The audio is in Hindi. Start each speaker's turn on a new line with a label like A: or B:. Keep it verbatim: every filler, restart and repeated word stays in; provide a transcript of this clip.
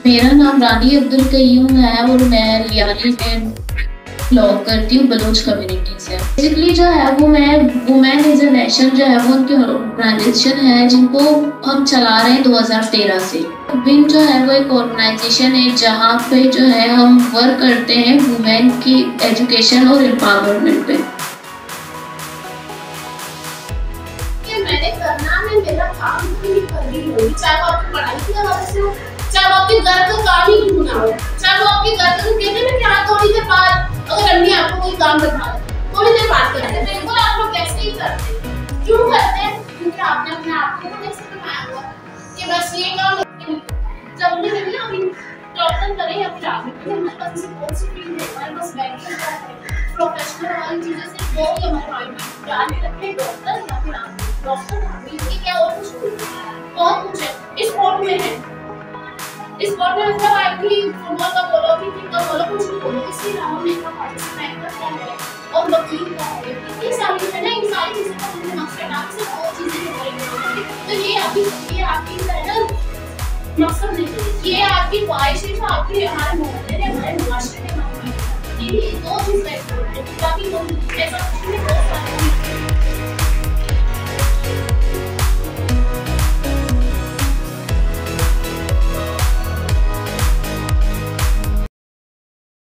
A: मेरा नाम रानी अब्दुल कयूम है और मैं रियाली में ब्लॉग करती हूँ बलोच कम्युनिटी से। बेसिकली जो है वो मैं वुमेन इज अ नेशन जो है वो उनकी ऑर्गेनाइजेशन है जिनको हम चला रहे हैं दो हज़ार तेरह से। विन जो है वो एक ऑर्गेनाइजेशन है जहाँ पे जो है हम वर्क करते हैं वुमेन की एजुकेशन और एम्पावरमेंट पे।
B: मैंने करना है, मेरा काम भी करनी होगी, चाहे वो आपकी पढ़ाई की वजह से हो, चाहे वो आपके घर का काम ही क्यों ना हो, चाहे वो आपके घर का कहते हैं ना कि थोड़ी देर बाद अगर अम्मी आपको कोई काम बता दे थोड़ी देर बात करते हैं, बिल्कुल आप लोग कैसे ही करते हैं। क्यों करते हैं? क्योंकि आपने अपने आप को कैसे बनाया हुआ कि बस ये काम जब हमने नहीं अभी डॉक्टर करें या फिर आप हमारे पास ऐसी कौन सी फील्ड है, हमारे पास बैंकिंग का है, प्रोफेशनल वाली चीजें से वो ही हमारे माइंड में क्या नहीं रखते, डॉक्टर या फिर आप डॉक्टर ये क्या और कुछ बहुत कुछ है इस स्पोर्ट में है। इस स्पोर्ट में मतलब आप भी फुटबॉल का बोलो कि क्रिकेट का बोलो कुछ भी बोलो, इसके अलावा मेकअप आर्टिस्ट मेकअप का है और वकील का है, ये सारी है ना, इन सारी चीजें का हमने मकसद आप से बहुत चीजें करेंगे। तो ये आपकी ये आपकी है मकसद नहीं, ये आपकी ख्वाहिश है जो आपके हमारे मोहल्ले ने हमारे मुआशरे ने ये दो चीजें बाकी लोग ऐसा